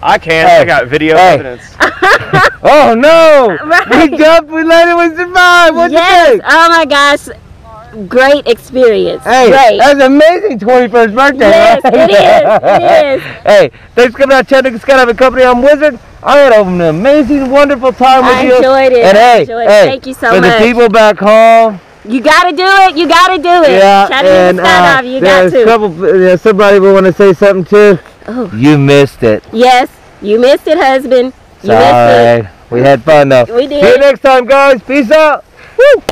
I can't. I got video evidence. Oh no! Right. We jumped, we landed, we survived. What'd you think? Oh my gosh. Great experience. Hey, Great. that's an amazing 21st birthday. Yes, right? it is. It is. Hey, thanks for coming out, Chattanooga Skydiving Company. I'm Wizard. I had an amazing, wonderful time with you. I enjoyed it. And hey, Thank you so for much. the people back home. You gotta do it. You gotta do it. Yeah, Chattanooga and Skydiving. You got to. Somebody will want to say something too. Oh. You missed it. Yes, you missed it, husband. You All missed right. We had fun though. We did. See you next time, guys. Peace out. Woo.